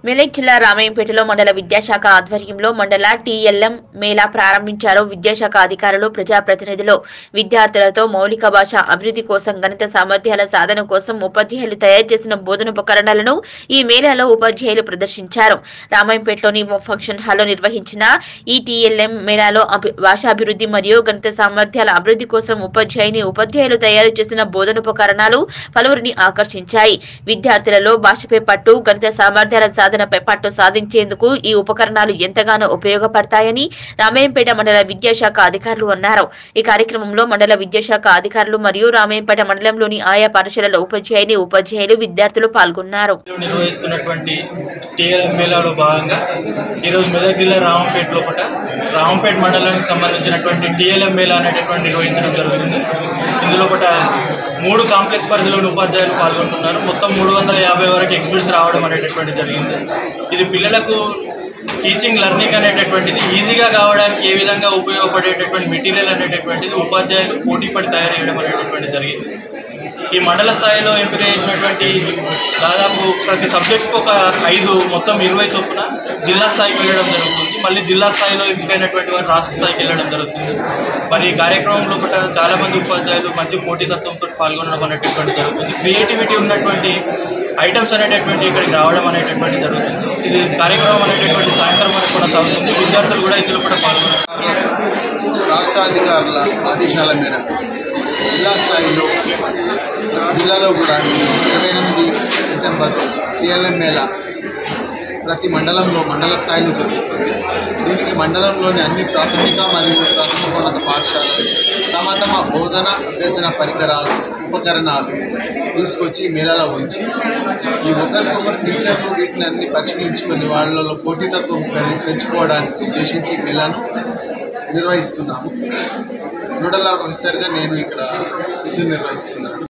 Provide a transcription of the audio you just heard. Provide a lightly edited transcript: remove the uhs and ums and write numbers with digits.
మెదక్ జిల్లా రామాయంపేటలో మండల విద్యాశాఖ ఆధ్వర్యంలో మండల టీఎల్ఎం మేళా ప్రారంభించారు. విద్యాశాఖ అధికారులు, ప్రజాప్రతినిధులు విద్యార్థులతో మౌలిక భాష అభివృద్ధి కోసం, గణిత సామర్థ్యాల సాధన కోసం ఉపాధ్యాయులు తయారు చేసిన బోధనోపకరణాలను ఈ మేళాలో ఉపాధ్యాయులు ప్రదర్శించారు. రామాయంపేటలోని ఫంక్షన్ హాల్లో నిర్వహించిన ఈ టీఎల్ఎం మేళాలో భాషాభివృద్ధి మరియు గణిత సామర్థ్యాల అభివృద్ధి కోసం ఉపాధ్యాయులు తయారు చేసిన బోధనోపకరణాలు పలువురిని ఆకర్షించాయి. విద్యార్థులలో భాషపై పట్టు, గణిత సామర్థ్యాల సాధనపై పట్టు సాధించేందుకు ఈ ఉపకరణాలు ఎంతగానో ఉపయోగపడతాయని రామాయంపేట మండల విద్యాశాఖ అధికారులు అన్నారు. ఈ కార్యక్రమంలో మండల విద్యాశాఖ అధికారులు మరియు రామాయంపేట మండలంలోని ఆయా పాఠశాలల ఉపాధ్యాయులు, విద్యార్థులు పాల్గొన్నారు. నిర్వహిస్తున్నటువంటి టీఎల్ఎం మేళాలో భాగంగా ఈరోజు మెదక్ జిల్లా రామాయంపేట మండలానికి సంబంధించినటువంటి టీఎల్ఎం మేళా అనేటటువంటి నిర్వహించడం జరుగుతుంది. ఇందులో 3 కాంప్లెక్స్ పరిధిలోని ఉపాధ్యాయులు పాల్గొంటున్నారు. మొత్తం 350 వరకు ఎగ్జిబిట్స్ రావడం అనేటటువంటి జరిగింది. ఇది పిల్లలకు టీచింగ్ లెర్నింగ్ అనేటటువంటిది ఈజీగా కావడానికి ఏ విధంగా ఉపయోగపడేటటువంటి మెటీరియల్ అనేటటువంటిది ఉపాధ్యాయులు పోటీపడి తయారు చేయడం అనేటటువంటి జరిగింది. ఈ మండల స్థాయిలో ఎంపిక చేసినటువంటి దాదాపు ప్రతి సబ్జెక్టుకు ఒక 5 మొత్తం 20 చొప్పున జిల్లా స్థాయికి వెళ్ళడం జరుగుతుంది. మళ్ళీ జిల్లా స్థాయిలో ఎంపికైనటువంటి వారు రాష్ట్ర స్థాయికి వెళ్ళడం జరుగుతుంది. మరి ఈ కార్యక్రమంలో చాలామంది ఉపాధ్యాయులు మంచి పోటీతత్వంతో పాల్గొనడం అనేటటువంటి జరుగుతుంది. క్రియేటివిటీ ఉన్నటువంటి ఐటమ్స్ అనేటటువంటి ఇక్కడికి రావడం అనేటటువంటి జరుగుతుంది. ఇది కార్యక్రమం అనేటటువంటి సాయంత్రం వరకు కొనసాగుతుంది. విద్యార్థులు కూడా ఇందులో పాల్గొన్నారు. రాష్ట్ర అధికారుల ఆదేశాల మేరకు జిల్లా స్థాయిలో జిల్లాలో కూడా 28 డిసెంబర్ టీఎల్ఎం మేళా ప్రతి మండలంలో మండల స్థాయిలో జరుగుతుంది. దీనికి మండలంలోని అన్ని ప్రాథమిక మరియు ప్రాథమికోన్నత పాఠశాలలు తమ బోధన అభ్యసన ఉపకరణాలు తీసుకొచ్చి మేళాలో ఉంచి ఈ ఒకరికొకరు టీచర్లు వీటిని అన్ని పరిశీలించుకొని వాళ్ళలో పోటీతత్వం పెంచుకోవడానికి ఉద్దేశించి మేళాను నిర్వహిస్తున్నాము. నోడల్ ఆఫీసర్గా నేను ఇక్కడ విధులు నిర్వహిస్తున్నాను.